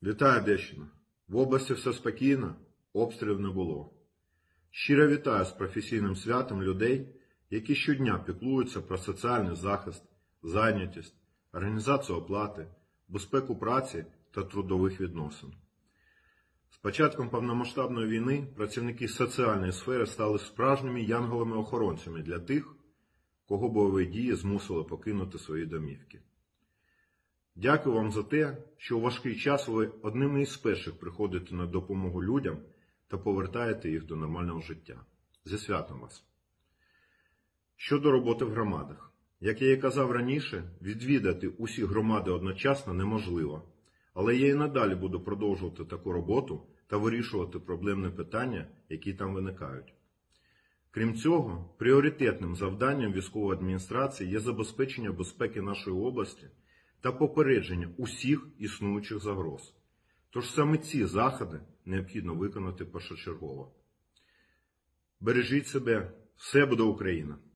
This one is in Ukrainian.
Вітаю, Одещина! В області все спокійно, обстрілів не було. Щиро вітаю з професійним святом людей, які щодня піклуються про соціальний захист, зайнятість, організацію оплати, безпеку праці та трудових відносин. З початком повномасштабної війни працівники соціальної сфери стали справжніми янголами-охоронцями для тих, кого бойові дії змусили покинути свої домівки. Дякую вам за те, що у важкий час ви одними із перших приходите на допомогу людям та повертаєте їх до нормального життя. Зі святом вас! Щодо роботи в громадах. Як я і казав раніше, відвідати усі громади одночасно неможливо, але я і надалі буду продовжувати таку роботу та вирішувати проблемні питання, які там виникають. Крім цього, пріоритетним завданням військової адміністрації є забезпечення безпеки нашої області та попередження усіх існуючих загроз. Тож саме ці заходи необхідно виконати першочергово. Бережіть себе, все буде Україна!